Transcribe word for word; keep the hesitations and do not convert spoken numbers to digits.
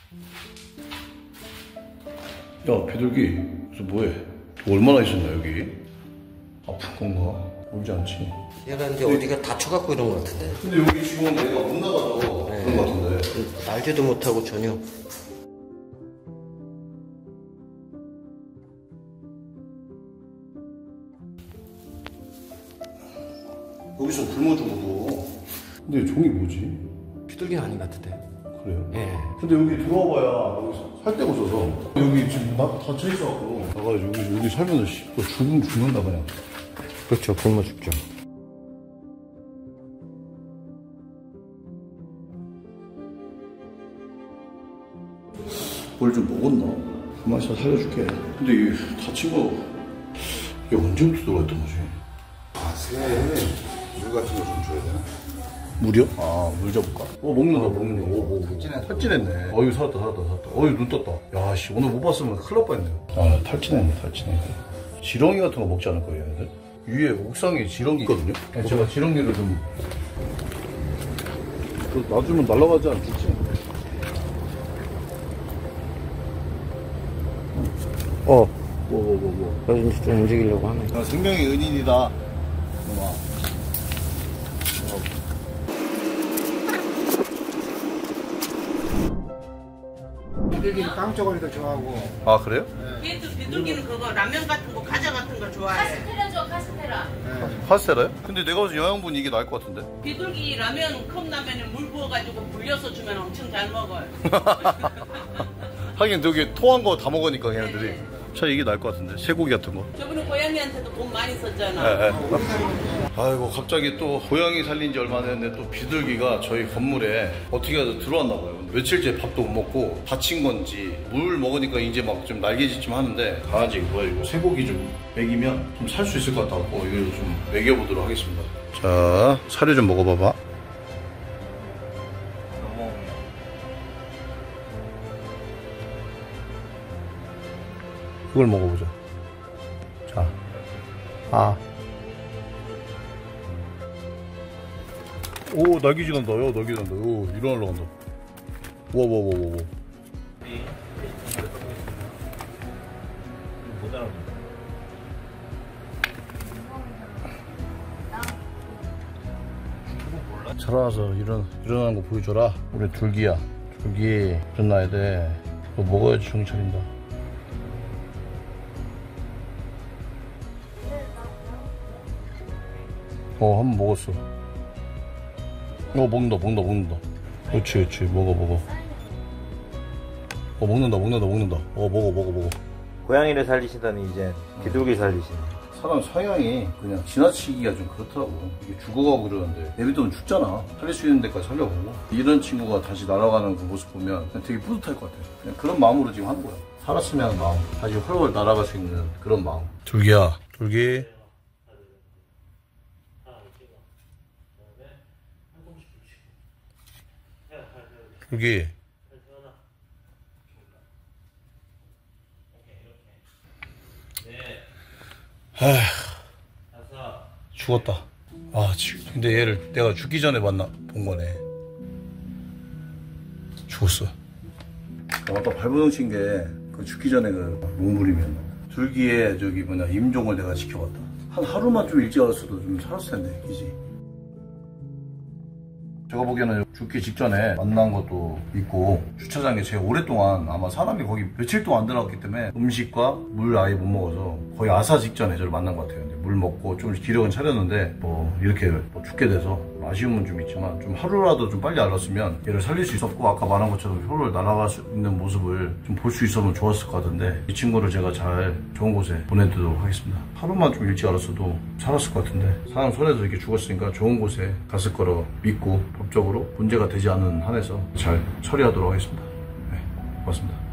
야, 비둘기, 그래서 뭐해? 얼마나 있었나, 여기? 아픈 건가? 울지 않지? 얘가 이제 근데, 어디가 다쳐갖고 이런 것 같은데. 근데 여기 지금 애가 못 나가서 네. 그런 것 같은데. 날지도 못하고 전혀. 여기서 굶어 죽어도. 근데 종이 뭐지? 비둘기는 아닌 것 같은데. 그래요? 예. 근데 여기 들어와봐야 여기서 살 데가 없어서. 여기 지금 막 닫혀있어갖고. 나가 여기, 여기 살면서 또 죽으면 죽는다, 그냥. 그렇죠. 굶어 죽죠. 뭘 좀 먹었나? 가만있어 살려줄게. 근데 이 다친 거, 이게 언제부터 들어갔던 거지? 아, 새해 물 같은 거 좀 줘야 되나? 물이요? 아, 물 줘볼까? 어, 먹는다, 먹는 거. 오, 오, 탈진했네. 탈진했네. 어이, 살았다, 살았다, 살았다. 어이, 눈 떴다. 야, 씨, 오늘 못 봤으면 큰일 날 뻔했네요. 아, 탈진했네, 탈진했네. 지렁이 같은 거 먹지 않을 거예요, 얘네들? 위에 옥상에 지렁이 있거든요? 네, 제가 지렁이를 좀. 놔주면 날아가지 않겠지? 어. 뭐, 뭐, 뭐, 뭐. 그래서 좀 움직이려고 하네. 야, 생명의 은인이다. 놈아. 비둘기는 깡쪼가리 더 좋아하고. 아, 그래요? 네. 걔도 비둘기는 그거 라면 같은 거, 과자 같은 거 좋아해. 카스테라 줘, 카스테라. 네. 카스테라요? 근데 내가 봐서 영양분이 이게 나을 것 같은데? 비둘기 라면, 컵라면에 물 부어가지고 불려서 주면 엄청 잘 먹어요. 하긴 저기 토한 거 다 먹으니까 걔네들이. 차 이게 나을 것 같은데? 쇠고기 같은 거. 저번에 고양이한테도 돈 많이 썼잖아. 네, 네. 아이고 갑자기 또 고양이 살린 지 얼마 됐는데 또 비둘기가 저희 건물에 어떻게 해서 들어왔나 봐요. 며칠째 밥도 못 먹고 다친 건지 물 먹으니까 이제 막 좀 날개짓 좀 하는데 강아지 뭐야 이거 쇠고기 좀 먹이면 좀 살 수 있을 것 같다고 이걸 좀 먹여보도록 하겠습니다. 자, 사료 좀 먹어봐봐. 그걸 먹어보자. 자, 아. 오, 날개짓 한다. 야, 날개짓 한다. 오, 일어나려 간다. 우와, 우와, 우와, 우와. 살아나서 일어나, 일어나는 거 보여줘라. 우리 둘기야. 둘기, 일어나야 돼. 너 먹어야지 정신 차린다. 어, 한 번 먹었어. 어, 먹는다, 먹는다, 먹는다. 그렇지, 그렇지. 먹어, 먹어. 어, 먹는다, 먹는다, 먹는다. 어, 먹어, 먹어, 먹어. 고양이를 살리시더니 이제 비둘기 살리시네. 사람 성향이 그냥 지나치기가 좀 그렇더라고. 이게 죽어가고 그러는데 내비두면 죽잖아. 살릴 수 있는 데까지 살려보고. 이런 친구가 다시 날아가는 그 모습 보면 그냥 되게 뿌듯할 것 같아. 그냥 그런 마음으로 지금 하는 거야. 살았으면 하는 마음. 다시 훨훨 날아갈 수 있는 그런 마음. 둘기야, 둘기. 둘기. 아휴, 죽었다. 아, 근데 얘를 내가 죽기 전에 만나 본 거네. 죽었어. 아까 발버둥 친 게 그 죽기 전에 그 몸부림이었나. 둘기에 저기 뭐냐 임종을 내가 지켜봤다. 한 하루만 좀 일찍 왔어도 좀 살았을 텐데, 그지? 제가 보기에는 죽기 직전에 만난 것도 있고 주차장에 제가 오랫동안 아마 사람이 거기 며칠 동안 안 들어갔기 때문에 음식과 물 아예 못 먹어서 거의 아사 직전에 저를 만난 것 같아요. 물 먹고 좀 기력은 차렸는데 뭐 이렇게 뭐 죽게 돼서 아쉬움은 좀 있지만 좀 하루라도 좀 빨리 알았으면 얘를 살릴 수 있었고 아까 말한 것처럼 혀를 날아갈 수 있는 모습을 좀 볼 수 있었으면 좋았을 것 같은데 이 친구를 제가 잘 좋은 곳에 보내드리도록 하겠습니다. 하루만 좀 일찍 알았어도 살았을 것 같은데 사람 손에서 이렇게 죽었으니까 좋은 곳에 갔을 거라 믿고 법적으로 문제가 되지 않은 한에서 잘 처리하도록 하겠습니다. 네, 고맙습니다.